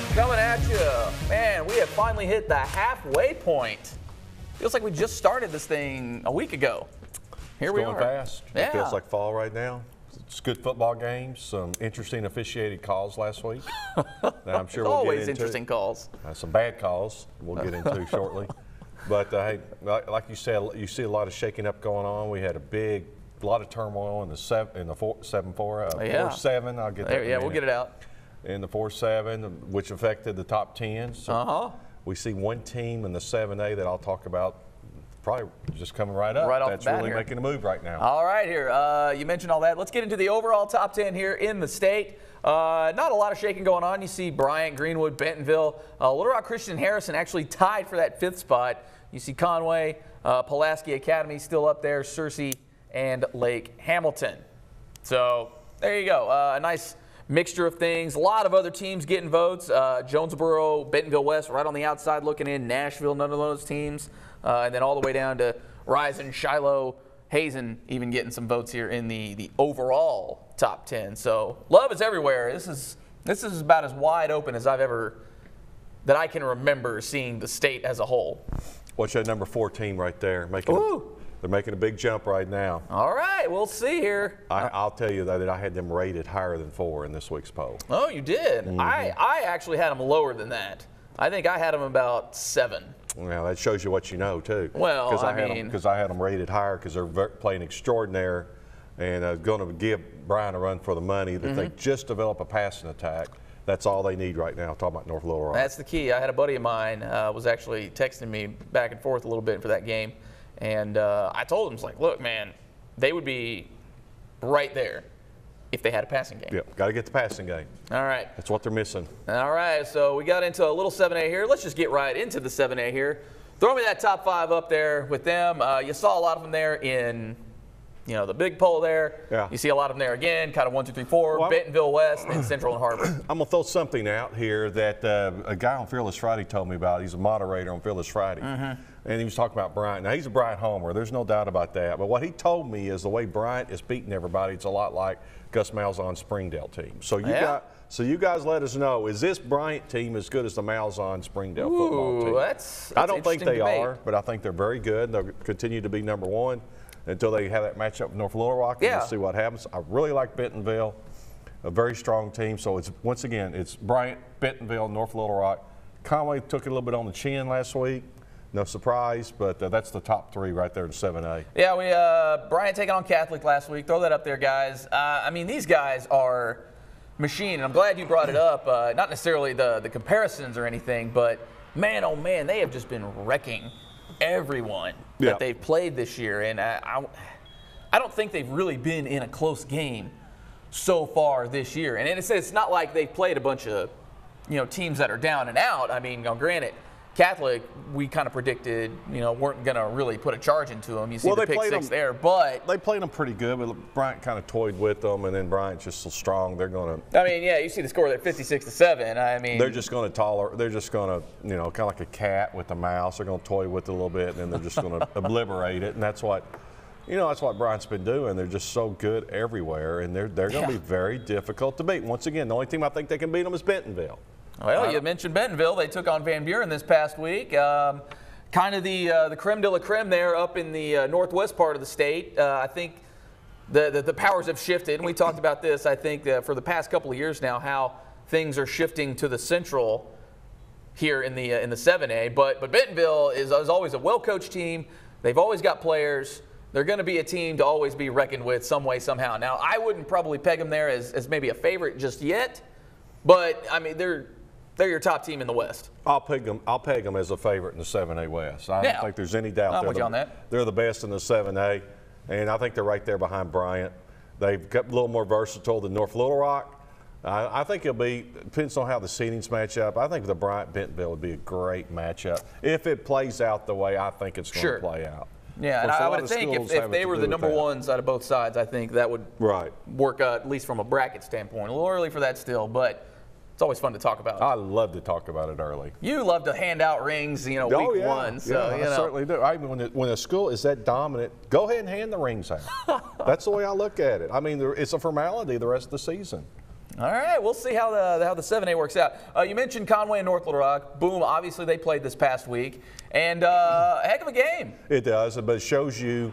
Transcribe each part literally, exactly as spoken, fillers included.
Coming at you. Man, we have finally hit the halfway point. Feels like we just started this thing a week ago. Here it's we going are. fast. Yeah. It feels like fall right now. It's good football games, some interesting officiated calls last week. That I'm sure we'll always get into. interesting calls. Uh, some bad calls we'll get into shortly. But uh, hey, like, like you said, you see a lot of shaking up going on. We had a big, a lot of turmoil in the seven, in the four, seven four, uh, yeah. four seven. I'll get that. There, in a yeah, we'll minute. get it out. In the four seven, which affected the top ten. So Uh huh. we see one team in the seven A that I'll talk about. Probably just coming right up. Right off That's the bat really here. making a move right now. All right, here. Uh, you mentioned all that. Let's get into the overall top ten here in the state. Uh, not a lot of shaking going on. You see Bryant, Greenwood, Bentonville, uh, Little Rock Christian Harrison actually tied for that fifth spot. You see Conway, uh, Pulaski Academy still up there, Searcy, and Lake Hamilton. So there you go. Uh, a nice mixture of things. A lot of other teams getting votes. Uh, Jonesboro, Bentonville West right on the outside looking in. Nashville, none of those teams. Uh, and then all the way down to Risen, Shiloh, Hazen even getting some votes here in the, the overall top ten. So love is everywhere. This is this is about as wide open as I've ever, that I can remember seeing the state as a whole. What's that number four team right there? Making a, they're making a big jump right now. All right, we'll see here. I, I'll tell you though that I had them rated higher than four in this week's poll. Oh, you did? Mm-hmm. I, I actually had them lower than that. I think I had them about seven. Well, that shows you what you know too. Well, Cause I, I had mean, because I had them rated higher because they're ver- playing extraordinary, and uh, going to give Brian a run for the money. That Mm-hmm. they just develop a passing attack. That's all they need right now. I'm talking about North Little Rock. That's the key. I had a buddy of mine uh, was actually texting me back and forth a little bit for that game, and uh, I told him, it's like, look, man, they would be right there if they had a passing game. Yep, got to get the passing game. All right. That's what they're missing. All right, so we got into a little seven A here. Let's just get right into the seven A here. Throw me that top five up there with them. Uh, you saw a lot of them there in, you know, the big poll there. Yeah. You see a lot of them there again, kind of one, two, three, four, Well, Bentonville West, and Central and Harbor. I'm going to throw something out here that uh, a guy on Fearless Friday told me about. He's a moderator on Fearless Friday. Mm-hmm. And he was talking about Bryant. Now, he's a Bryant homer. There's no doubt about that. But what he told me is the way Bryant is beating everybody, it's a lot like Gus Malzahn's Springdale team. So you, Yeah. got, so you guys let us know, is this Bryant team as good as the Malzahn Springdale Ooh, football team? That's, that's I don't think they debate. are, but I think they're very good. They'll continue to be number one until they have that matchup with North Little Rock, and Yeah. we'll see what happens. I really like Bentonville, a very strong team. So it's once again, it's Bryant, Bentonville, North Little Rock. Conway took it a little bit on the chin last week. No surprise, but uh, that's the top three right there in seven A. Yeah, we uh, Bryant taking on Catholic last week. Throw that up there, guys. Uh, I mean, these guys are machine, and I'm glad you brought it up. Uh, not necessarily the, the comparisons or anything, but man, oh man, they have just been wrecking everyone Yeah. that they've played this year. And I, I, I don't think they've really been in a close game so far this year. And it's, it's not like they've played a bunch of, you know, teams that are down and out. I mean, you know, granted, Catholic, we kind of predicted, you know, weren't going to really put a charge into them. You see Well, the they pick played six them- there, but They played them pretty good, but Bryant kind of toyed with them, and then Bryant's just so strong. They're going to. I mean, yeah, you see the score there, fifty-six to seven. I mean, They're just going to tolerate. They're just going to, you know, kind of like a cat with a mouse. They're going to toy with it a little bit, and then they're just going to obliterate it. And that's what, you know, that's what Bryant's been doing. They're just so good everywhere, and they're they're going to Yeah. be very difficult to beat. Once again, the only team I think they can beat them is Bentonville. Well, you mentioned Bentonville. They took on Van Buren this past week. Um, kind of the uh, the creme de la creme there up in the uh, northwest part of the state. Uh, I think the, the the powers have shifted, and we talked about this, I think, uh, for the past couple of years now, how things are shifting to the central here in the uh, in the seven A. But but Bentonville is, is always a well-coached team. They've always got players. They're going to be a team to always be reckoned with some way, somehow. Now, I wouldn't probably peg them there as, as maybe a favorite just yet, but, I mean, they're they're your top team in the West. I'll peg them. I'll peg them as a favorite in the seven A West. I Yeah. don't think there's any doubt. I'm they're with the, you on that. They're the best in the seven A, and I think they're right there behind Bryant. They've got a little more versatile than North Little Rock. Uh, I think it'll be, depends on how the seedings match up. I think the Bryant Bentonville would be a great matchup if it plays out the way I think it's going Sure. to play out. Yeah, and Of course, a I lot would of think if, schools if have it they to were do the with number that. ones out of both sides, I think that would Right. work uh, at least from a bracket standpoint. A little early for that still, but it's always fun to talk about. I love to talk about it early. You love to hand out rings, you know, Oh, week yeah. one. So, yeah, you know. I certainly do. I mean, when, it, when a school is that dominant, go ahead and hand the rings out. That's the way I look at it. I mean, there, it's a formality the rest of the season. All right, we'll see how the how the seven A works out. Uh, you mentioned Conway and North Little Rock. Boom, obviously they played this past week, and uh, a heck of a game. It does, but it shows you,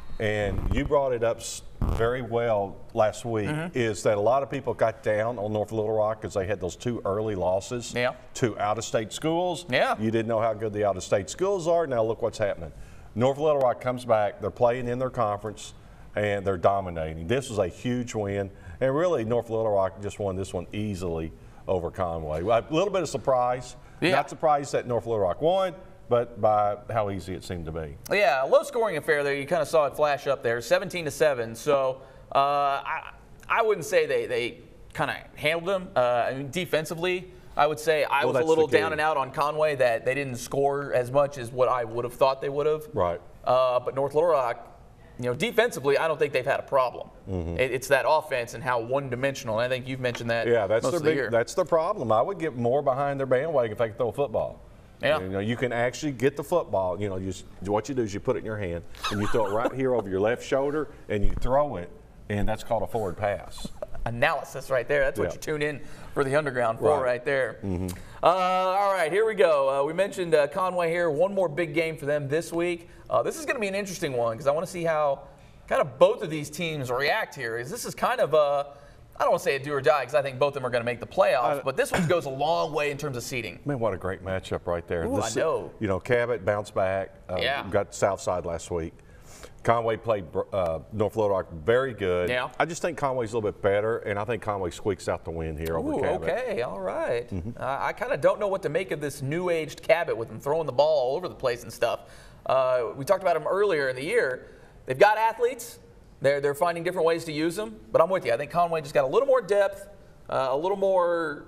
and you brought it up very well last week, mm-hmm. is that a lot of people got down on North Little Rock because they had those two early losses yeah. to out-of-state schools. Yeah. You didn't know how good the out-of-state schools are. Now look what's happening. North Little Rock comes back. They're playing in their conference, and they're dominating. This was a huge win. And really, North Little Rock just won this one easily over Conway. A little bit of surprise. Yeah. Not surprised that North Little Rock won, but by how easy it seemed to be. Yeah, a low-scoring affair there. You kind of saw it flash up there, seventeen to seven. So uh, I, I wouldn't say they, they kind of handled them. Uh, I mean, defensively, I would say I well, was a little down and out on Conway that they didn't score as much as what I would have thought they would have. Right. Uh, but North Little Rock, you know, defensively, I don't think they've had a problem. Mm-hmm. It, it's that offense and how one-dimensional. And I think you've mentioned that. Yeah, that's most their of the big, year. that's the problem. I would get more behind their bandwagon if they could throw a football. Yeah. You know, you can actually get the football. You know, you just, what you do is you put it in your hand and you throw it right here over your left shoulder and you throw it, and that's called a forward pass. Analysis right there. That's what yeah. you tune in for the underground for right, right there. Mm-hmm. Uh, all right, here we go. Uh, we mentioned uh, Conway here. One more big game for them this week. Uh, this is going to be an interesting one because I want to see how kind of both of these teams react here. Is this is kind of a, I don't want to say a do or die because I think both of them are going to make the playoffs, I, but this one goes a long way in terms of seeding. Man, what a great matchup right there. Ooh, this, I know. You know, Cabot bounced back. Uh, yeah. Got Southside last week. Conway played uh, North Little Rock very good. Yeah. I just think Conway's a little bit better, and I think Conway squeaks out the win here over Ooh, Cabot. okay, all right. Mm-hmm. uh, I kind of don't know what to make of this new-aged Cabot with him throwing the ball all over the place and stuff. Uh, we talked about him earlier in the year. They've got athletes. They're, they're finding different ways to use them, but I'm with you. I think Conway just got a little more depth, uh, a little more,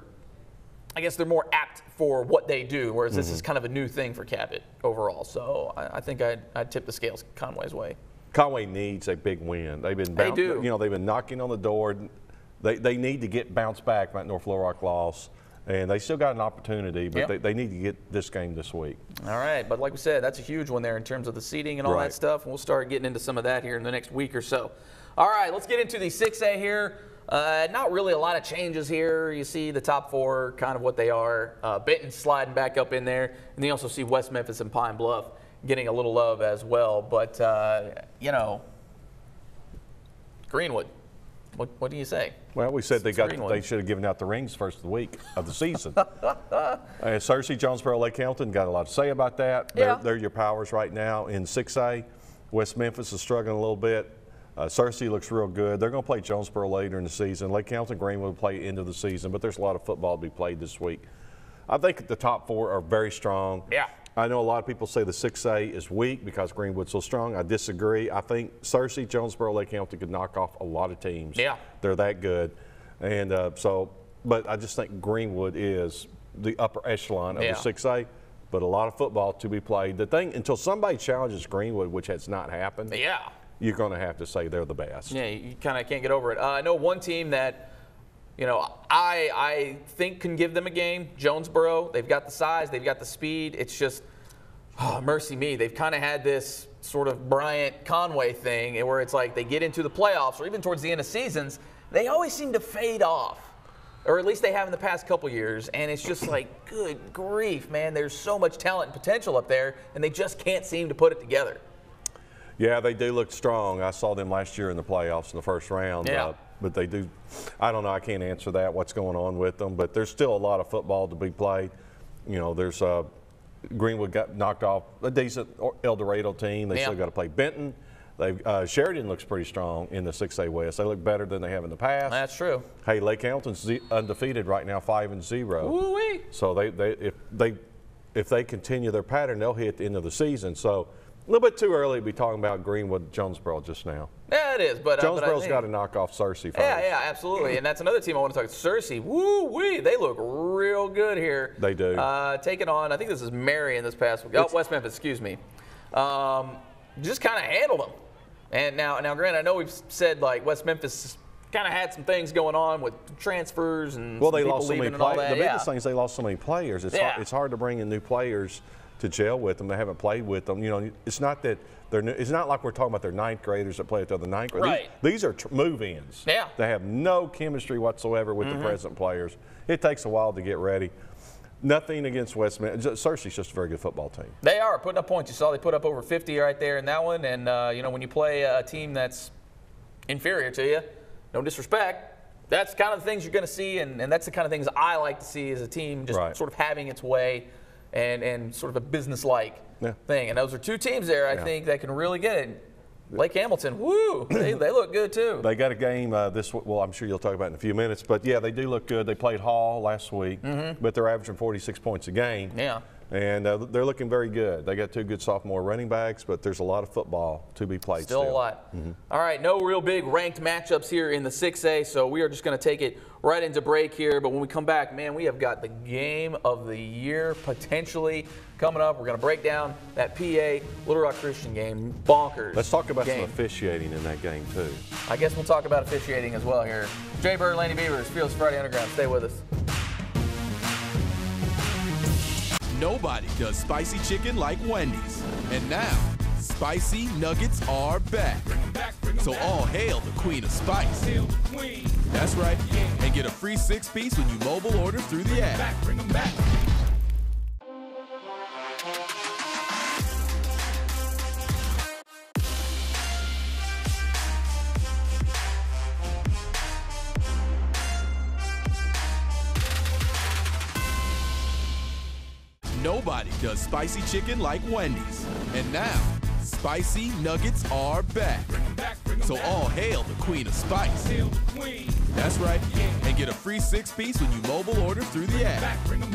I guess they're more apt for what they do, whereas mm-hmm. this is kind of a new thing for Cabot overall. So I, I think I'd, I'd tip the scales Conway's way. Conway needs a big win. They've been bounce, they do. You know, they've been knocking on the door. They, they need to get bounced back from that North Little Rock loss. And they still got an opportunity, but yep. they, they need to get this game this week. All right, but like we said, that's a huge one there in terms of the seeding and all right. that stuff. And we'll start getting into some of that here in the next week or so. All right, let's get into the six A here. Uh, not really a lot of changes here. You see the top four, kind of what they are. Uh, Benton sliding back up in there. And then you also see West Memphis and Pine Bluff getting a little love as well. But, uh, you know, Greenwood. What, what do you say? Well, we said they It's got Greenwood. they should have given out the rings first of the week of the season. uh, Searcy, Jonesboro, Lake Hamilton got a lot to say about that. Yeah. They're, they're your powers right now in six A. West Memphis is struggling a little bit. Uh, Searcy looks real good. They're going to play Jonesboro later in the season. Lake Hamilton, Greenwood will play into the season, but there's a lot of football to be played this week. I think the top four are very strong. Yeah. I know a lot of people say the six A is weak because Greenwood's so strong. I disagree. I think Searcy, Jonesboro, Lake Hamilton could knock off a lot of teams. Yeah. They're that good. And uh, so, but I just think Greenwood is the upper echelon of yeah. the six A, but a lot of football to be played. The thing, until somebody challenges Greenwood, which has not happened, Yeah. you're going to have to say they're the best. Yeah, you kind of can't get over it. Uh, I know one team that, you know, I I think can give them a game. Jonesboro. They've got the size. They've got the speed. It's just, oh, mercy me. They've kind of had this sort of Bryant Conway thing where it's like they get into the playoffs or even towards the end of seasons, they always seem to fade off. Or at least they have in the past couple years. And it's just like, good grief, man. There's so much talent and potential up there, and they just can't seem to put it together. Yeah, they do look strong. I saw them last year in the playoffs in the first round. Yeah. Uh, but they do, I don't know, I can't answer that, what's going on with them. But there's still a lot of football to be played. You know, there's uh, Greenwood got knocked off a decent El Dorado team. They yeah. still got to play Benton. They've, uh, Sheridan looks pretty strong in the six A West. They look better than they have in the past. That's true. Hey, Lake Hamilton's undefeated right now, five and zero. Ooh-wee. So they, they if they if they continue their pattern, they'll hit the end of the season. So a little bit too early to be talking about Greenwood, Jonesboro just now. Yeah, it is. But uh, Jonesboro's but I think, got to knock off Searcy first. Yeah, yeah, absolutely. And that's another team I want to talk. Searcy, woo-wee, they look real good here. They do. Uh, taking on, I think this is Marion this past week. Oh, It's, West Memphis, excuse me. Um, just kind of handled them. And now, now, granted, I know we've said like West Memphis kind of had some things going on with transfers and well, some they people lost so leaving many and all players. that. The yeah. biggest thing is they lost so many players. It's Yeah. hard, it's hard to bring in new players to gel with them. They haven't played with them. You know, it's not that they're. It's not like we're talking about their ninth graders that play with the other ninth graders. Right. These, these are tr- move-ins. Yeah. They have no chemistry whatsoever with mm-hmm. the present players. It takes a while to get ready. Nothing against Westminster. Searcy's just a very good football team. They are putting up points. You saw they put up over fifty right there in that one. And, uh, you know, when you play a team that's inferior to you, no disrespect, that's kind of the things you're going to see. And, and that's the kind of things I like to see as a team just right. sort of having its way and, and sort of a business-like yeah. thing. And those are two teams there, I yeah. think, that can really get it. Lake Hamilton, woo, they, they look good too. They got a game uh, this, well, I'm sure you'll talk about it in a few minutes, but yeah, they do look good. They played Hall last week, mm-hmm. but they're averaging forty-six points a game. Yeah. And uh, they're looking very good. They got two good sophomore running backs, but there's a lot of football to be played still. Still a lot. Mm-hmm. All right, no real big ranked matchups here in the six A, so we are just going to take it right into break here. But when we come back, man, we have got the game of the year potentially coming up. We're going to break down that P A Little Rock Christian game. Bonkers. Let's talk about game. some officiating in that game, too. I guess we'll talk about officiating as well here. Jay Bird, Lanny Beavers, Fearless Friday Underground. Stay with us. Nobody does spicy chicken like Wendy's. And now, spicy nuggets are back. So all hail the queen of spice. That's right. And get a free six-piece when you mobile order through the app. Nobody does spicy chicken like Wendy's. And now, spicy nuggets are back. So all hail the queen of spice. That's right. And get a free six-piece when you mobile order through the app.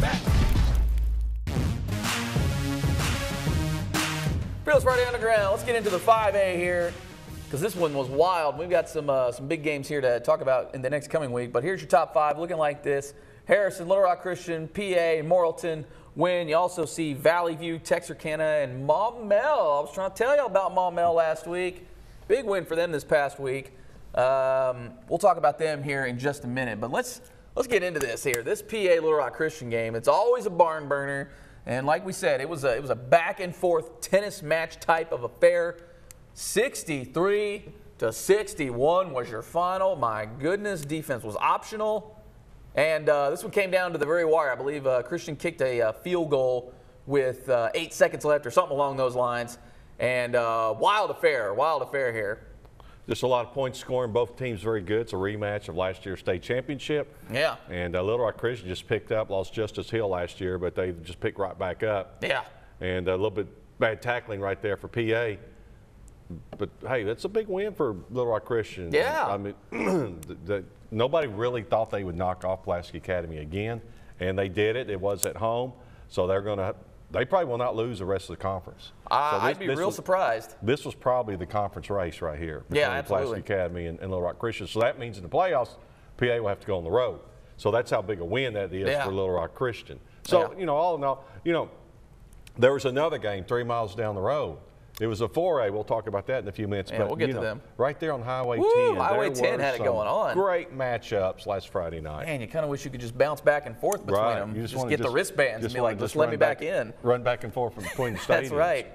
Fearless Friday Underground. Let's get into the five A here, because this one was wild. We've got some uh, some big games here to talk about in the next coming week. But here's your top five looking like this. Harrison, Little Rock Christian, P A, Morrilton win. You also see Valley View, Texarkana, and Maumelle. I was trying to tell you about Maumelle last week. Big win for them this past week. Um, we'll talk about them here in just a minute. But let's let's get into this here. This P A Little Rock Christian game, it's always a barn burner. And like we said, it was a, it was a back and forth tennis match type of affair. sixty-three to sixty-one was your final. My goodness, defense was optional. And uh, this one came down to the very wire. I believe uh, Christian kicked a uh, field goal with uh, eight seconds left or something along those lines. And uh, wild affair, wild affair here. Just a lot of points scoring. Both teams very good. It's a rematch of last year's state championship. Yeah. And uh, Little Rock Christian just picked up, lost Justice Hill last year, but they just picked right back up. Yeah. And a little bit bad tackling right there for P A. But, hey, that's a big win for Little Rock Christian. Yeah. I mean, the, the, nobody really thought they would knock off Pulaski Academy again, and they did it. It was at home, so they're going to – they probably will not lose the rest of the conference. Uh, so this, I'd be real was, surprised. This was probably the conference race right here between yeah, absolutely. Pulaski Academy and, and Little Rock Christian. So that means in the playoffs, P A will have to go on the road. So that's how big a win that is yeah. for Little Rock Christian. So, yeah. you know, all in all, you know, there was another game three miles down the road. It was a four A. We'll talk about that in a few minutes. Yeah, but, we'll get you to know, them. Right there on Highway Woo, ten. Highway there ten were had it some going on. Great matchups last Friday night. Man, you kind of wish you could just bounce back and forth between right. them. You just, just, just get just the wristbands just and be like, just let me back, back in. Run back and forth from between the stadiums. That's right.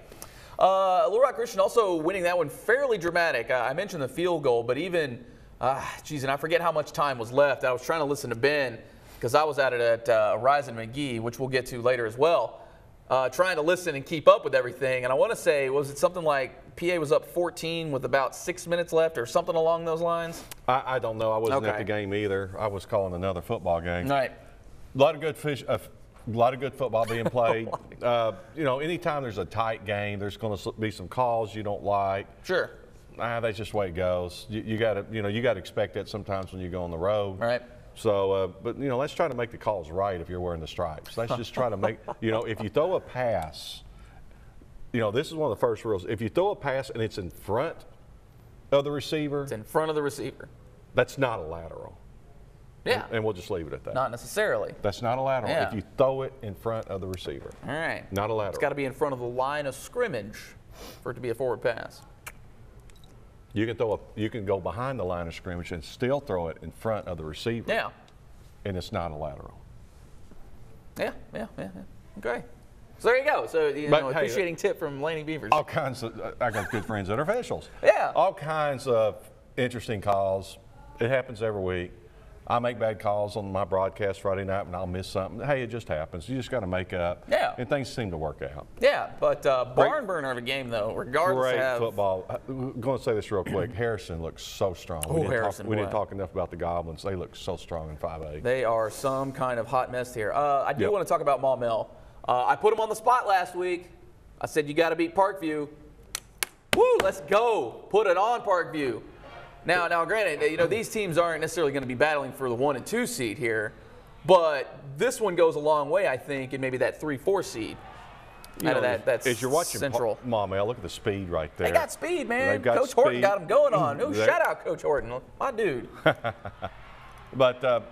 Uh, Little Rock Christian also winning that one fairly dramatic. Uh, I mentioned the field goal, but even, uh, geez, and I forget how much time was left. I was trying to listen to Ben because I was at it at uh, Horizon McGee, which we'll get to later as well. Uh, trying to listen and keep up with everything. And I want to say, was it something like P A was up fourteen with about six minutes left or something along those lines? I, I don't know. I wasn't okay. at the game either. I was calling another football game. Right. A lot of good fish. Uh, a lot of good football being played. uh, you know, anytime there's a tight game, there's going to be some calls you don't like. Sure. Ah, that's just the way it goes. You, you got to, you know, you got to expect that sometimes when you go on the road. Right. So, uh, but, you know, let's try to make the calls right if you're wearing the stripes. Let's just try to make, you know, if you throw a pass, you know, this is one of the first rules. If you throw a pass and it's in front of the receiver. It's in front of the receiver. That's not a lateral. Yeah. And, and we'll just leave it at that. Not necessarily. That's not a lateral Yeah. if you throw it in front of the receiver. All right. Not a lateral. It's got to be in front of the line of scrimmage for it to be a forward pass. You can throw a, you can go behind the line of scrimmage and still throw it in front of the receiver. Yeah. And it's not a lateral. Yeah, yeah, yeah, yeah. Okay. So there you go. So, you But, know, hey, appreciating tip from Lanny Beavers. All kinds of, I got good friends that are officials. Yeah. All kinds of interesting calls. It happens every week. I make bad calls on my broadcast Friday night and I'll miss something. Hey, it just happens. You just got to make up. Yeah. And things seem to work out. Yeah, but uh, barn burner of a game, though, regardless Great of football. I'm going to say this real quick. Harrison looks so strong. Oh, we didn't Harrison, talk, we boy. didn't talk enough about the Goblins. They look so strong in five A. They are some kind of hot mess here. Uh, I do Yep. want to talk about Maumelle. Uh, I put them on the spot last week. I said, you got to beat Parkview. Woo, let's go. Put it on Parkview. Now, now, granted, you know, these teams aren't necessarily going to be battling for the one and two seed here, but this one goes a long way, I think, in maybe that three, four seed. You out know, of that, that's as you're watching Central. Maumelle, look at the speed right there. They got speed, man. They've got Coach Horton speed. got them going on. No, They- shout out Coach Horton, my dude. But uh,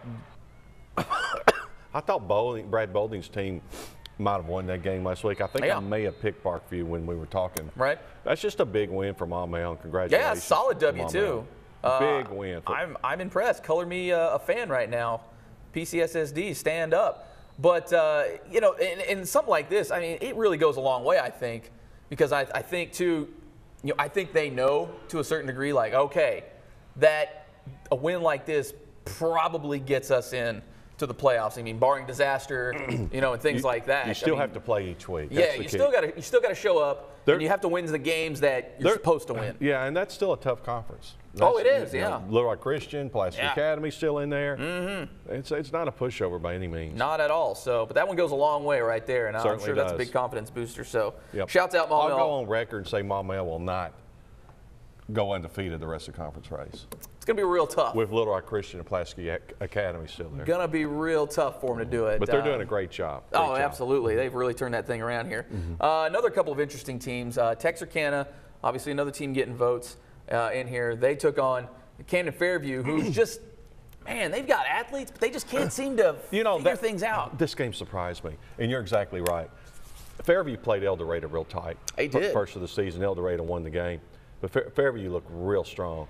I thought Bowling, Brad Bowling's team might have won that game last week. I think Yeah. I may have picked Parkview when we were talking. Right. That's just a big win for Maumelle. And congratulations. Yeah, solid to W, Maumelle. too. Uh, Big win. For, I'm, I'm impressed. Color me uh, a fan right now. P C S S D, stand up. But, uh, you know, in, in something like this, I mean, it really goes a long way, I think, because I, I think, too, you know, I think they know to a certain degree, like, okay, that a win like this probably gets us in to the playoffs. I mean, barring disaster, you know, and things you, like that. You still I mean, have to play each week. Yeah, That's the you key. still got to you still got to show up, They're- and you have to win the games that you're They're- supposed to win. Yeah, and that's still a tough conference. Oh, That's, it is, you know, yeah. Little Rock Christian, Pulaski Yeah. Academy still in there. Mm-hmm. It's it's not a pushover by any means. Not at all. So, but that one goes a long way right there, and I'm Certainly sure that's a does. big confidence booster. So, Yep. shouts out I'll go Maumelle. on record and say Maumelle will not go undefeated the rest of the conference race. It's gonna be real tough. With Little Rock Christian and Pulaski Ac- Academy still there. Gonna be real tough for them to do it. But they're Uh, doing a great job. Great Oh, job. absolutely. They've really turned that thing around here. Mm-hmm. Uh, another couple of interesting teams. Uh, Texarkana, obviously another team getting votes uh, in here. They took on Camden Fairview, who's just, man, they've got athletes, but they just can't seem to You know, figure that- things out. This game surprised me, and you're exactly right. Fairview played El Dorado real tight. They fir- did. First of the season, El Dorado won the game. But Fair- Fairview looked real strong.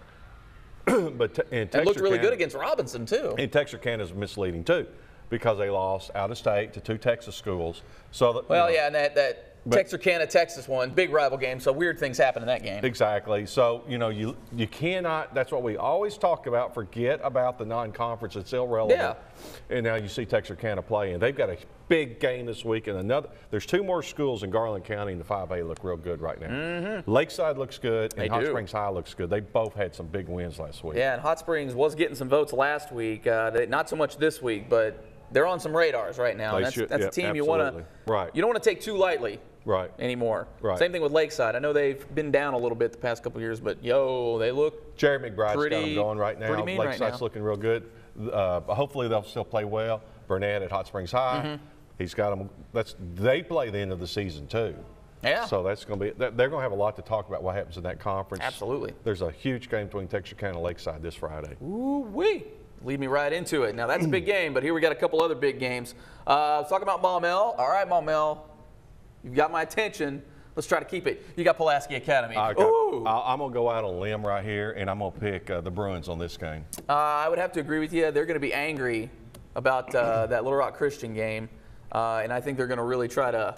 but te- and It looked really Texarkana- good against Robinson, too. And Texarkana is misleading, too, because they lost out of state to two Texas schools. So that, Well, you know, yeah, and that, that But- Texarkana, Texas one, big rival game, so weird things happen in that game. Exactly. So, you know, you you cannot, that's what we always talk about, forget about the non-conference. It's irrelevant. Yeah. And now you see Texarkana play, and they've got a big game this week. And another, there's two more schools in Garland County in the five A look real good right now. Mm-hmm. Lakeside looks good, and They Hot do. Springs High looks good. They both had some big wins last week. Yeah, and Hot Springs was getting some votes last week. Uh, they, not so much this week, but they're on some radars right now. They And that's should- that's yeah, a team you want to absolutely. Right. you don't want to take too lightly Right. anymore. Right. Same thing with Lakeside. I know they've been down a little bit the past couple of years, but yo, they look Jerry McBride's got Pretty- them going right now. pretty mean right Lakeside's now. looking real good. Uh, hopefully they'll still play well. Burnett at Hot Springs High. Mm-hmm. He's got them. That's they play the end of the season too. Yeah. So that's going to be. They're going to have a lot to talk about what happens in that conference. Absolutely. There's a huge game between Texarkana and Lakeside this Friday. ooh wee. Lead me right into it. Now that's a big game, but here we got a couple other big games. Uh, let's talk about Maumelle. All right, Maumelle, you've got my attention. Let's try to keep it. You got Pulaski Academy. I got- Ooh. I- I'm going to go out on a limb right here, and I'm going to pick uh, the Bruins on this game. Uh, I would have to agree with you. They're going to be angry about uh, that Little Rock Christian game, uh, and I think they're going to really try to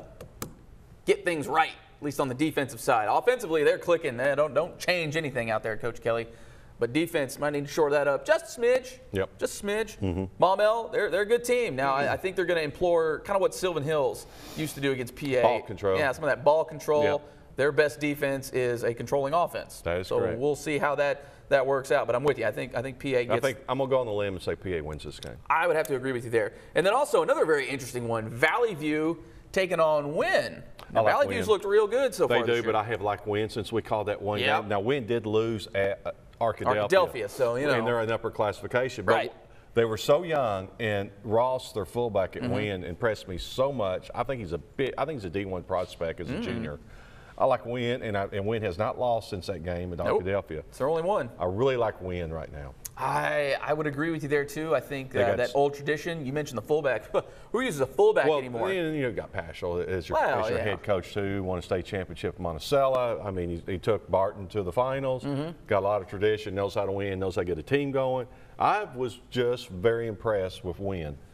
get things right, at least on the defensive side. Offensively, they're clicking. They don't don't change anything out there, Coach Kelly. But defense might need to shore that up just a smidge. Yep. Just a smidge. Mm-hmm. Maumelle, they're, they're a good team. Now, I, I think they're going to implore kind of what Sylvan Hills used to do against P A. Ball control. Yeah, some of that ball control. Yep. Their best defense is a controlling offense. That is so correct. we'll see how that, that works out. But I'm with you. I think I think P A gets. I think I'm going to go on the limb and say P A wins this game. I would have to agree with you there. And then also another very interesting one, Valley View taking on Wynn. Now, I like Valley Wynn. View's looked real good so They far do, this but year. I have liked Wynn since we called that one Yep. game. Now, Wynn did lose at uh, Arkadelphia. Arkadelphia, so, you know. And they're an upper classification. But Right. they were so young, and Ross, their fullback Mm-hmm. at Wynn, impressed me so much. I think he's a bit. I think he's a D one prospect as a Mm-hmm. junior. I like Wynn, and, I, and Wynn has not lost since that game at Nope. Arkadelphia. It's their only one. I really like Wynn right now. I, I would agree with you there, too. I think They uh, got that s- old tradition, you mentioned the fullback. Who uses a fullback Well, anymore? and you got Paschal as your, Well, as your yeah. head coach too. Won a state championship in Monticello. I mean, he, he took Barton to the finals. Mm-hmm. Got a lot of tradition. Knows how to win. Knows how to get a team going. I was just very impressed with Wynn.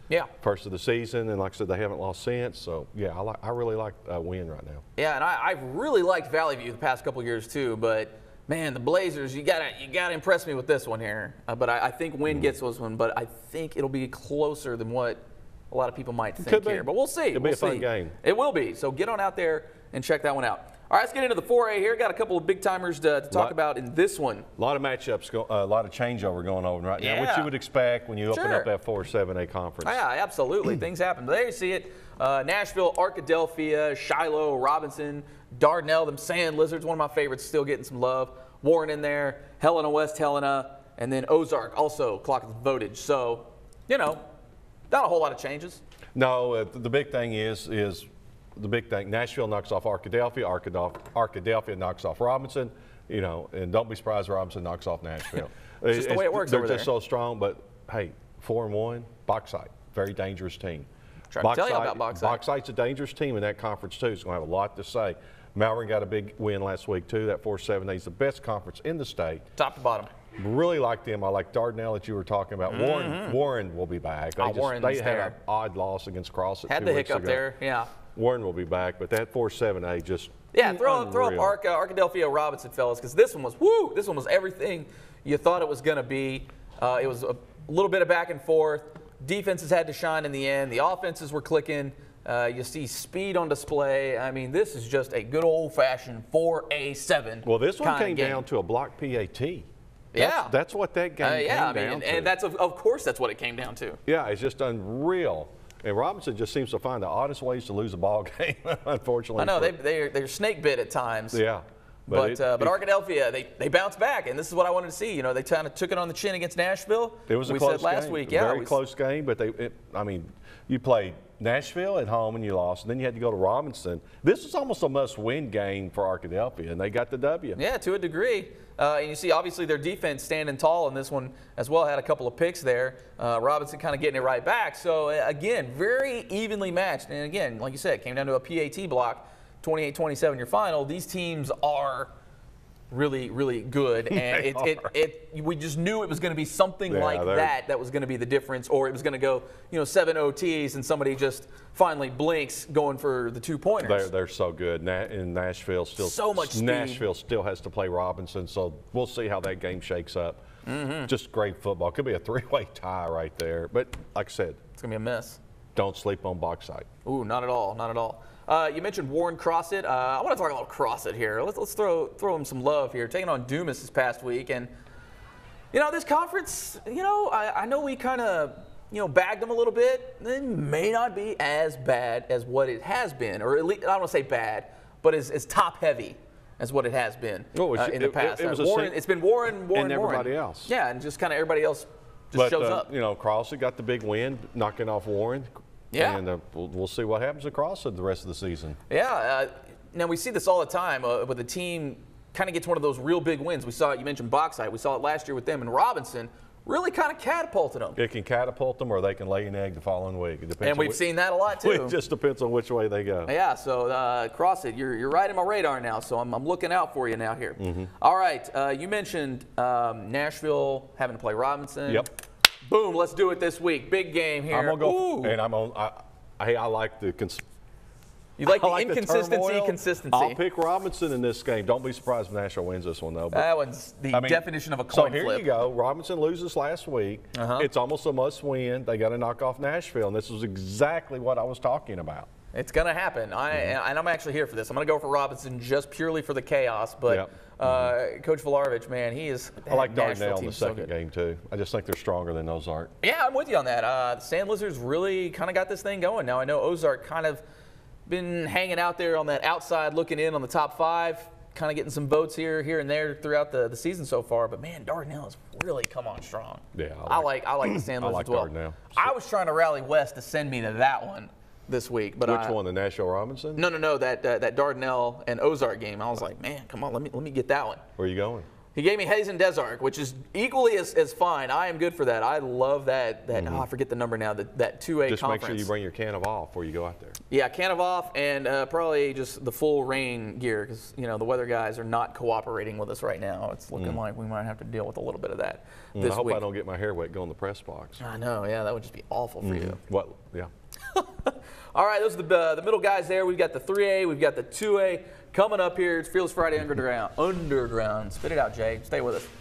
Yeah. First of the season, and like I said, they haven't lost since. So yeah, I like I really like uh, Wynn right now. Yeah, and I, I've really liked Valley View the past couple years too, but man, the Blazers, you gotta you gotta impress me with this one here. Uh, but I, I think Wynn mm. gets this one, but I think it'll be closer than what a lot of people might think here. But we'll see. It'll we'll be a see. fun game. It will be. So get on out there and check that one out. All right, let's get into the four A here. Got a couple of big timers to, to talk lot, about in this one. A lot of matchups, go, uh, a lot of changeover going on right now, yeah. which you would expect when you open sure. up that four seven A conference. Yeah, absolutely. Things happen. But there you see it. Uh, Nashville, Arkadelphia, Shiloh, Robinson, Dardanelle, them Sand Lizards, one of my favorites, still getting some love. Warren in there, Helena, West Helena, and then Ozark also clocking the votage. So, you know, not a whole lot of changes. No, uh, the big thing is is the big thing. Nashville knocks off Arkadelphia. Arkadelphia, Arkadelphia knocks off Robinson. You know, and don't be surprised Robinson knocks off Nashville. It's just the way it works They're over just there. so strong. But hey, four and one, Bauxite, very dangerous team. Trying to tell you about Bauxite. Bauxite's a dangerous team in that conference too. It's going to have a lot to say. Malvern got a big win last week too. That four seven A is the best conference in the state. Top to bottom. Really like them. I like Dardanelle that you were talking about. Mm-hmm. Warren Warren will be back. They, oh, just, they had there. an odd loss against Crossett. Had two the weeks hiccup ago. there, yeah. Warren will be back, but that four seven A just yeah. Throw unreal. up, throw up Arca, Arkadelphia Robinson, fellas, because this one was woo. This one was everything you thought it was going to be. Uh, it was a little bit of back and forth. Defenses had to shine in the end. The offenses were clicking. Uh, you see speed on display. I mean, this is just a good old-fashioned four A seven. Well, this one came game. down to a block P A T. That's, yeah, that's what that game uh, yeah, came I mean, down and, to. and that's of, of course that's what it came down to. Yeah, it's just unreal. And Robinson just seems to find the oddest ways to lose a ball game. Unfortunately, I know for, they they're, they're snake bit at times. Yeah. But but, it, uh, but it, Arkadelphia, they they bounced back, and this is what I wanted to see. You know, they kind of took it on the chin against Nashville. It was a we close said last game. week, yeah, very we, close game. But they, it, I mean, you played Nashville at home and you lost, and then you had to go to Robinson. This was almost a must-win game for Arkadelphia, and they got the W. Yeah, to a degree. Uh, and you see, obviously, their defense standing tall in this one as well. Had a couple of picks there. Uh, Robinson kind of getting it right back. So again, very evenly matched. And again, like you said, it came down to a P A T block, twenty-eight twenty-seven your final. These teams are really, really good, and it, it, it, we just knew it was going to be something yeah, like that that was going to be the difference, or it was going to go, you know, seven O Ts and somebody just finally blinks going for the two pointers. They're, they're so good. Na in Nashville, still so much speed. Nashville still has to play Robinson, so we'll see how that game shakes up. Mm-hmm. Just great football. Could be a three-way tie right there, but like I said, it's going to be a mess. Don't sleep on Bauxite. Ooh, not at all, not at all. Uh, you mentioned Warren Crossett. Uh, I want to talk a little Crossett here. Let's, let's throw throw him some love here. Taking on Dumas this past week, and you know this conference. You know, I, I know we kind of you know bagged them a little bit. It may not be as bad as what it has been, or at least I don't want to say bad, but as, as top heavy as what it has been well, it was, uh, in the it, past. It, it was uh, Warren, it's been Warren, Warren, and everybody Warren. else. Yeah, and just kind of everybody else just but, shows uh, up. You know, Crossett got the big win, knocking off Warren. Yeah. And uh, we'll, we'll see what happens across the rest of the season. Yeah. Uh, now, we see this all the time uh, with the team kind of gets one of those real big wins. We saw it, you mentioned Bauxite. We saw it last year with them, and Robinson really kind of catapulted them. It can catapult them or they can lay an egg the following week. It depends. And we've which, seen that a lot, too. It just depends on which way they go. Yeah, so uh, Crossett, you're, you're right in my radar now, so I'm, I'm looking out for you now here. Mm-hmm. All right. Uh, you mentioned um, Nashville having to play Robinson. Yep. Boom, let's do it this week. Big game here. I'm gonna go, Ooh. and I'm on. I, I, I like the. Cons You like I the like inconsistency, the consistency. I'll pick Robinson in this game. Don't be surprised if Nashville wins this one, though. But, that one's the I mean, definition of a coin so flip. here you go. Robinson loses last week. Uh-huh. It's almost a must-win. They got to knock off Nashville, and this was exactly what I was talking about. It's going to happen. I, mm-hmm. And I'm actually here for this. I'm going to go for Robinson just purely for the chaos. But yep. uh, mm-hmm. Coach Volarovich, man, he is. I like Nashville Dardanelle in the second so game, too. I just think they're stronger than Ozark. Yeah, I'm with you on that. Uh, the Sand Lizards really kind of got this thing going. Now, I know Ozark kind of been hanging out there on that outside looking in on the top five, kind of getting some votes here here and there throughout the, the season so far. But, man, Dardanelle has really come on strong. Yeah, I like I like, I like the Sand I Lizards like as well. Dardanelle. I was trying to rally West to send me to that one this week. But Which I, one, the Nashville Robinson? No, no, no, that uh, that Dardanelle and Ozark game. I was like, man, come on, let me let me get that one. Where are you going? He gave me Hazen Desark, which is equally as, as fine. I am good for that. I love that. That mm-hmm. oh, I forget the number now. That that two A just conference. Just make sure you bring your can of off before you go out there. Yeah, can of off and uh, probably just the full rain gear because you know the weather guys are not cooperating with us right now. It's looking mm. like we might have to deal with a little bit of that. Mm, this I hope week. I don't get my hair wet going in the press box. I know. Yeah, that would just be awful for mm-hmm. you. What? Yeah. All right, those are the uh, the middle guys there. We've got the three A, we've got the two A coming up here. It's Fearless Friday Underground. Underground. Spit it out, Jay. Stay with us.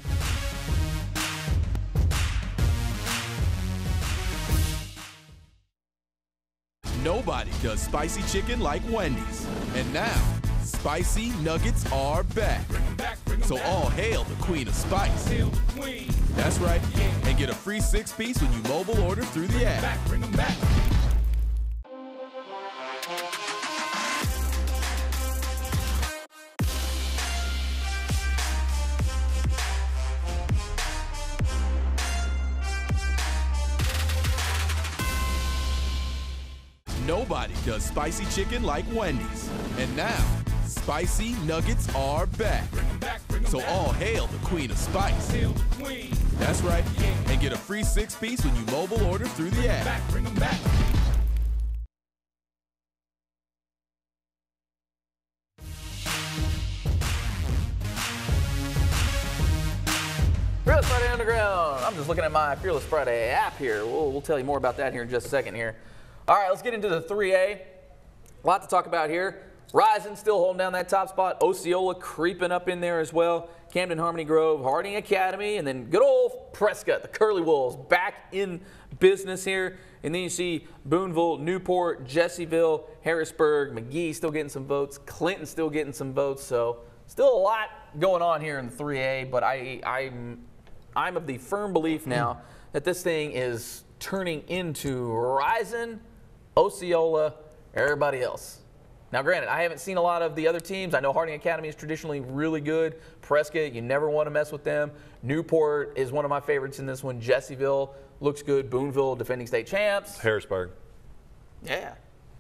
Nobody does spicy chicken like Wendy's. And now, spicy nuggets are back. So all hail the queen of spice. That's right. And get a free six-piece when you mobile order through the app. Nobody does spicy chicken like Wendy's. And now, spicy nuggets are back. So all hail the queen of spice. That's right. And get a free six-piece when you mobile order through the app. Fearless Friday Underground. I'm just looking at my Fearless Friday app here. We'll, we'll tell you more about that here in just a second here. All right, let's get into the three A. A lot to talk about here. Rising still holding down that top spot. Osceola creeping up in there as well. Camden, Harmony Grove, Harding Academy, and then good old Prescott, the Curly Wolves, back in business here. And then you see Boonville, Newport, Jessieville, Harrisburg, McGee still getting some votes. Clinton still getting some votes. So still a lot going on here in the three A, but I, I'm, I'm of the firm belief now that this thing is turning into Rising, Osceola, everybody else. Now, granted, I haven't seen a lot of the other teams. I know Harding Academy is traditionally really good. Prescott, you never want to mess with them. Newport is one of my favorites in this one. Jessieville looks good. Boonville, defending state champs. Harrisburg. Yeah.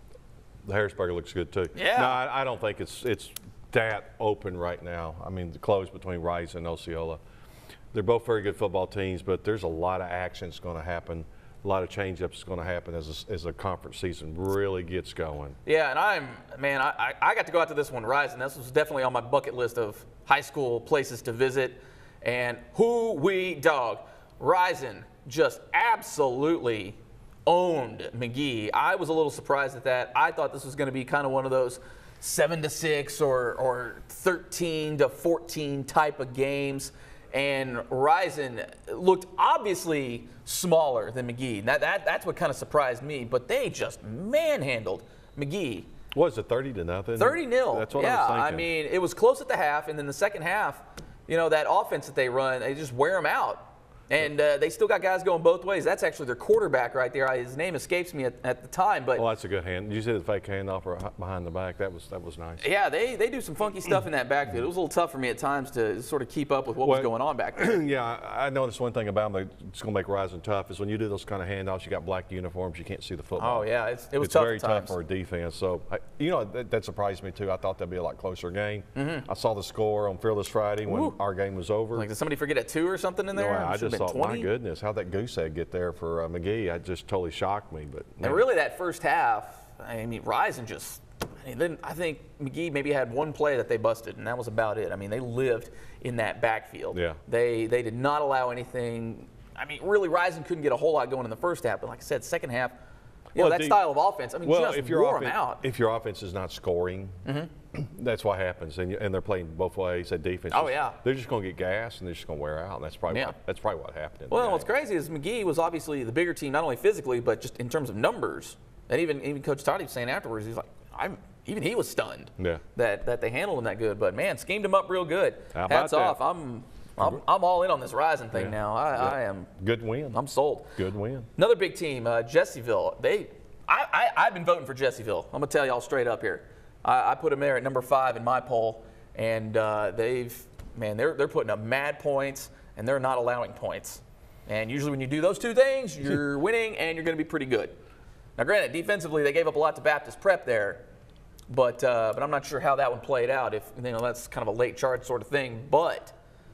The Harrisburg looks good, too. Yeah. No, I, I don't think it's it's that open right now. I mean, the close between Rice and Osceola. They're both very good football teams, but there's a lot of action that's going to happen. A lot of change-ups going to happen as a, as the conference season really gets going. Yeah, and I'm, man, I, I got to go out to this one, Rising. This was definitely on my bucket list of high school places to visit. And who we dog. Rising just absolutely owned McGee. I was a little surprised at that. I thought this was going to be kind of one of those seven to six or, or thirteen to fourteen type of games. And Rising looked obviously smaller than McGee. That, that, that's what kind of surprised me. But they just manhandled McGee. What was it, thirty to nothing? thirty nil. That's what yeah, I was thinking. I mean, it was close at the half, and then the second half, you know, that offense that they run, they just wear them out. And uh, they still got guys going both ways. That's actually their quarterback right there. I, his name escapes me at, at the time, but well, that's a good hand. Did you see the fake handoff or behind the back? That was that was nice. Yeah, they they do some funky stuff in that backfield. It was a little tough for me at times to sort of keep up with what well, was going on back there. Yeah, I, I noticed one thing about them that's going to make Rising tough is when you do those kind of handoffs, you got black uniforms, you can't see the football. Oh yeah, it's, it was it's tough very at times. tough for a defense. So I, you know that, that surprised me too. I thought that'd be a lot closer game. Mm-hmm. I saw the score on Fearless Friday when Ooh. our game was over. Like, did somebody forget a two or something in there? No, I just thought, twenty? My goodness. How'd that goose egg get there for uh, McGee? That just totally shocked me. But and really, that first half, I mean, Rising just. I mean, then I think McGee maybe had one play that they busted, and that was about it. I mean, they lived in that backfield. Yeah. They they did not allow anything. I mean, really, Rising couldn't get a whole lot going in the first half, but like I said, second half, you well, know, that the, style of offense. I mean, well, just if your wore offense, them out. If your offense is not scoring. Mm-hmm. That's what happens, and, you, and they're playing both ways. That defense, oh yeah, they're just going to get gas and they're just going to wear out, and that's probably yeah. what, that's probably what happened. In well, the what's crazy is McGee was obviously the bigger team, not only physically but just in terms of numbers. And even even Coach Toddy was saying afterwards, he's like, I'm even he was stunned yeah. that that they handled him that good. But man, schemed him up real good. How Hats about off. that? I'm. I'm, I'm all in on this Rising thing yeah. now. I, yeah. I am. Good win. I'm sold. Good win. Another big team, uh, Jessieville. They, I, I, I've been voting for Jessieville. I'm gonna tell y'all straight up here. I, I put them there at number five in my poll, and uh, they've, man, they're they're putting up mad points, and they're not allowing points. And usually when you do those two things, you're winning, and you're gonna be pretty good. Now, granted, defensively they gave up a lot to Baptist Prep there, but uh, but I'm not sure how that one played out. If you know that's kind of a late charge sort of thing, but.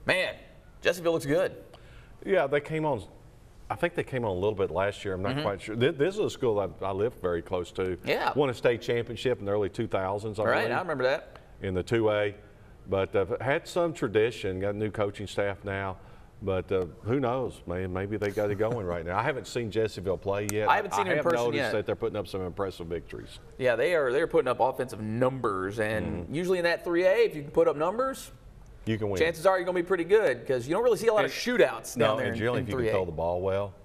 Man, Jessieville looks good. Yeah, they came on. I think they came on a little bit last year. I'm not mm-hmm. quite sure. This, this is a school that I live very close to. Yeah. Won a state championship in the early two thousands. I right, believe, I remember that. In the two A. But uh, had some tradition, got a new coaching staff now. But uh, who knows, man? Maybe they got it going right now. I haven't seen Jessieville play yet. I haven't seen them in person yet. I have noticed that they're putting up some impressive victories. Yeah, they are. They're putting up offensive numbers, and mm-hmm. usually in that three A, if you can put up numbers, you can win. Chances are you're going to be pretty good because you don't really see a lot and, of shootouts no, down there and generally in, in if you can throw the ball well.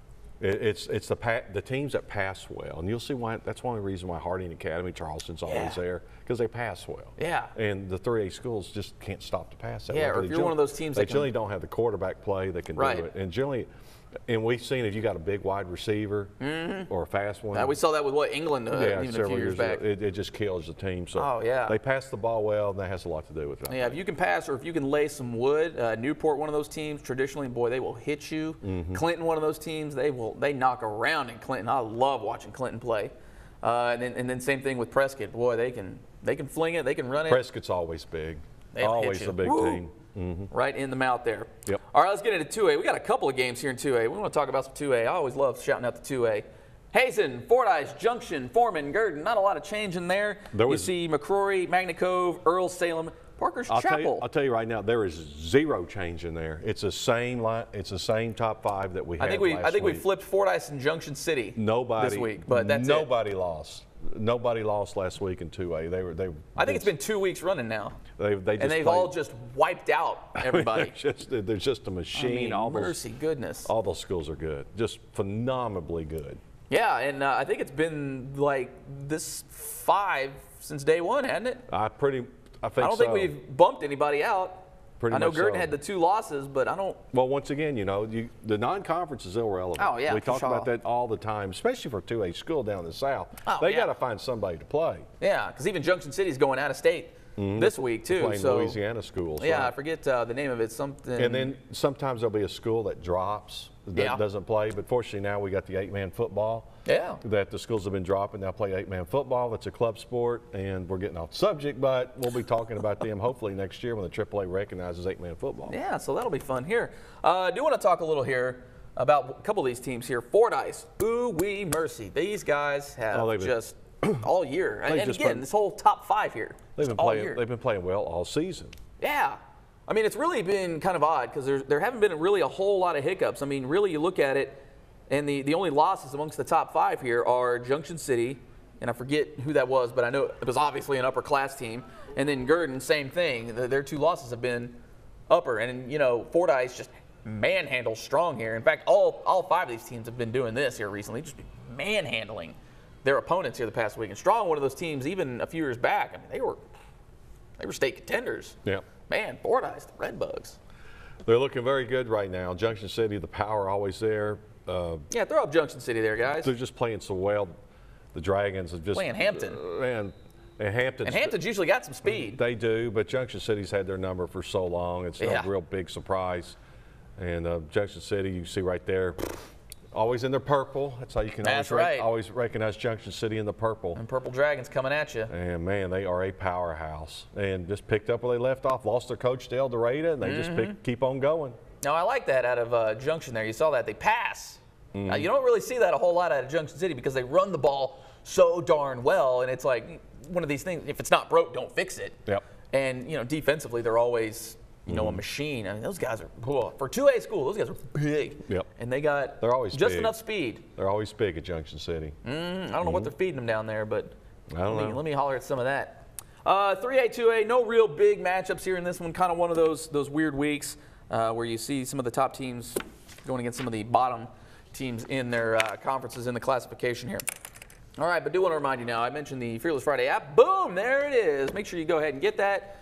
It's it's the pa the teams that pass well, and you'll see why. That's one of the reasons why Harding Academy, Charleston's always yeah. there, because they pass well. Yeah. And the three A schools just can't stop the pass. That yeah, way. or if you're one of those teams they that can, generally don't have the quarterback play that can right. do it. And generally, and we've seen if you got a big wide receiver mm-hmm. or a fast one. Uh, we saw that with what England uh, yeah, even a few years, years back. It, it just kills the team. So oh yeah. They pass the ball well, and that has a lot to do with it. Yeah, if you can pass or if you can lay some wood, uh, Newport, one of those teams, traditionally, boy, they will hit you. Mm-hmm. Clinton, one of those teams, they will they knock around in Clinton. I love watching Clinton play. Uh, and then and then same thing with Prescott. Boy, they can they can fling it, they can run it. Prescott's always big. They'll always a big Woo! team. Mm-hmm. Right in the mouth there. Yep. All right, let's get into two A. We got a couple of games here in two A. We want to talk about some two A. I always love shouting out the two A. Hazen, Fordyce, Junction, Foreman, Gurdon. Not a lot of change in there. there was, you see McCrory, Magna Cove, Earl, Salem, Parker's I'll Chapel. Tell you, I'll tell you right now, there is zero change in there. It's the same line. It's the same top five that we had I think we last I think week. we flipped Fordyce and Junction City. Nobody this week, but that's nobody it. lost. Nobody lost last week in two A. They were they. I think it's been two weeks running now. They they just and they've played. all just wiped out everybody. they're, just, they're just a machine. I mean, all mercy, those, goodness. All those schools are good, just phenomenally good. Yeah, and uh, I think it's been like this five since day one, hasn't it? I pretty. I think. I don't so. think we've bumped anybody out. Pretty I know much Gurdon so. had the two losses, but I don't. Well, once again, you know, you, the non-conference is irrelevant. Oh, yeah, we for talk sure. about that all the time, especially for two A school down in the South. Oh, they yeah. got to find somebody to play. Yeah, because even Junction City's going out of state mm-hmm. this week too. Playing so Louisiana schools. Yeah, right. I forget uh, the name of it. Something. And then sometimes there'll be a school that drops, that yeah. doesn't play. But fortunately now we got the eight-man football. Yeah. That the schools have been dropping. Now play eight-man football. That's a club sport, and we're getting off subject, but we'll be talking about them hopefully next year when the triple A recognizes eight-man football. Yeah, so that'll be fun here. Uh, I do want to talk a little here about a couple of these teams here. Fordyce, ooh wee mercy. These guys have oh, just all year. And, and just again, been, this whole top five here. They've been all playing. year. They've been playing well all season. Yeah. I mean, it's really been kind of odd because there, there haven't been really a whole lot of hiccups. I mean, really, you look at it, and the, the only losses amongst the top five here are Junction City, and I forget who that was, but I know it was obviously an upper class team. And then Gurdon, same thing. The, their two losses have been upper. And, you know, Fordyce just manhandles strong here. In fact, all, all five of these teams have been doing this here recently, just manhandling their opponents here the past week. And Strong, one of those teams, even a few years back, I mean, they were they were state contenders. Yeah. Man, Fordyce, the Redbugs. They're looking very good right now. Junction City, the power always there. Uh, yeah, throw up Junction City there, guys. They're just playing so well. The Dragons have just playing Hampton. Uh, and and Hampton's, and Hampton's usually got some speed. They do, but Junction City's had their number for so long. It's yeah. no real big surprise. And uh, Junction City, you see right there, always in their purple. That's how you can That's always, right. rec always recognize Junction City in the purple. And Purple Dragons coming at you. And, man, they are a powerhouse. And just picked up where they left off. Lost their coach to El Dorado, and they mm-hmm. just pick, keep on going. Now, I like that out of uh, Junction there. You saw that. They pass. Mm-hmm. Now, you don't really see that a whole lot out of Junction City because they run the ball so darn well. And it's like one of these things, if it's not broke, don't fix it. Yep. And, you know, defensively, they're always – you know, mm-hmm. a machine. I mean, those guys are, oh, for two A school, those guys are big. Yep. And they got they're always just big. enough speed. They're always big at Junction City. Mm, I don't know mm-hmm. what they're feeding them down there, but I don't let, me, know. let me holler at some of that. Uh, three A, two A, no real big matchups here in this one. Kind of one of those those weird weeks uh, where you see some of the top teams going against some of the bottom teams in their uh, conferences in the classification here. All right, but do want to remind you now, I mentioned the Fearless Friday app. Boom, there it is. Make sure you go ahead and get that.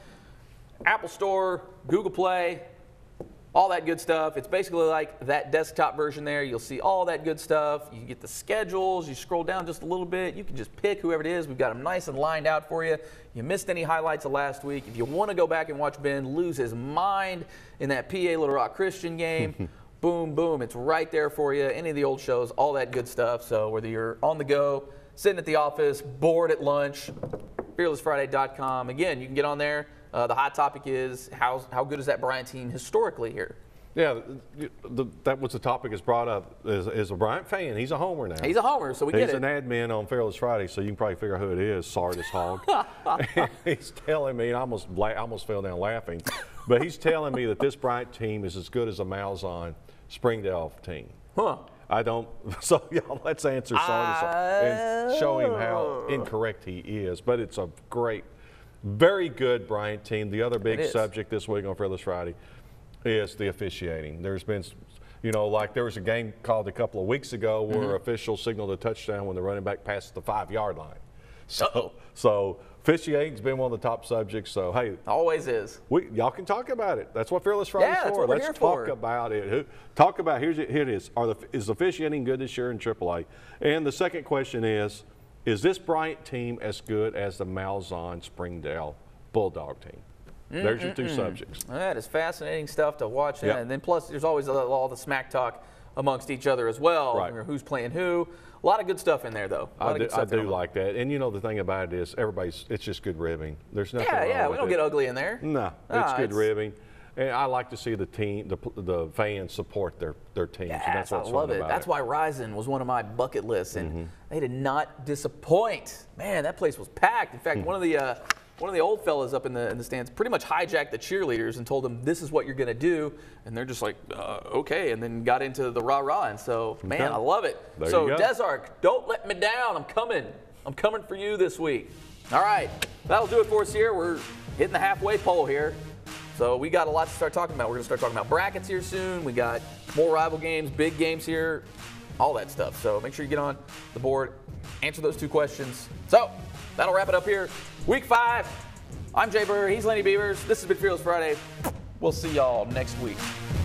Apple Store, Google Play, all that good stuff. It's basically like that desktop version there. You'll see all that good stuff. You get the schedules. You scroll down just a little bit. You can just pick whoever it is. We've got them nice and lined out for you. You missed any highlights of last week. If you want to go back and watch Ben lose his mind in that P A Little Rock Christian game, boom, boom, it's right there for you. Any of the old shows, all that good stuff. So whether you're on the go, sitting at the office, bored at lunch, fearless friday dot com. Again, you can get on there. Uh, the hot topic is how, how good is that Bryant team historically here? Yeah, the, that was the topic is brought up. Is, is a Bryant fan. He's a homer now. He's a homer, so we He's get it. He's an admin on Fearless Friday, so you can probably figure out who it is, Sardis Hog. He's telling me, and I almost, I almost fell down laughing, but he's telling me that this Bryant team is as good as a Malzahn Springdale team. Huh. I don't, so y'all, let's answer Sardis uh, and show him how incorrect he is. But it's a great, very good Bryant team. The other big subject this week on Fearless Friday is the officiating. There's been, you know, like there was a game called a couple of weeks ago where mm-hmm. officials signaled a touchdown when the running back passed the five-yard line. So, Uh-oh. so officiating's been one of the top subjects. So, hey. Always is. We, y'all can talk about it. That's what Fearless Friday's yeah, that's for. what we're Let's here talk for. about it. Who, talk about, here's it, here it is. Are the, is officiating good this year in triple A? And the second question is, is this Bryant team as good as the Malzahn Springdale Bulldog team? Mm, There's your two mm, subjects. That is fascinating stuff to watch. Yep. And then plus there's always all the smack talk amongst each other as well. Right. Who's playing who. A lot of good stuff in there, though. A lot I of do, good stuff I do like that. And you know, the thing about it is everybody's, it's just good ribbing. There's nothing Yeah, wrong yeah, with we don't it. get ugly in there. No, ah, it's good it's, ribbing. And I like to see the team, the, the fans support their, their teams. Yes, and that's what's I love fun it. about That's it. why Rising was one of my bucket lists, and mm-hmm. they did not disappoint. Man, that place was packed. In fact, one of the uh, one of the old fellas up in the in the stands pretty much hijacked the cheerleaders and told them, "This is what you're going to do," and they're just like, uh, "Okay," and then got into the rah rah. And so, man, okay. I love it. There so, you go. Desark, don't let me down. I'm coming. I'm coming for you this week. All right, that'll do it for us here. We're hitting the halfway pole here. So we got a lot to start talking about. We're going to start talking about brackets here soon. We got more rival games, big games here, all that stuff. So make sure you get on the board, answer those two questions. So that'll wrap it up here. Week five. I'm Jay Burr. He's Lanny Beavers. This has been Fearless Friday. We'll see y'all next week.